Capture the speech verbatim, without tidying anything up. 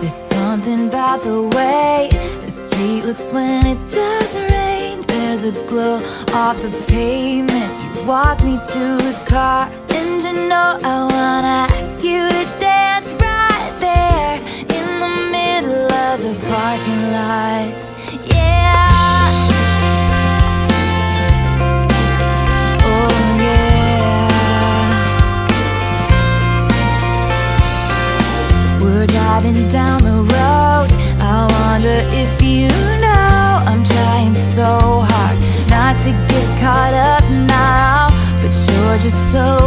There's something about the way the street looks when it's just rained. There's a glow off the pavement. You walk me to the car, and you know I wanna ask you to dance right there in the middle of the parking lot. Yeah. Oh yeah. We're driving down the road. I wonder if you know I'm trying so hard not to get caught up now, but you're just so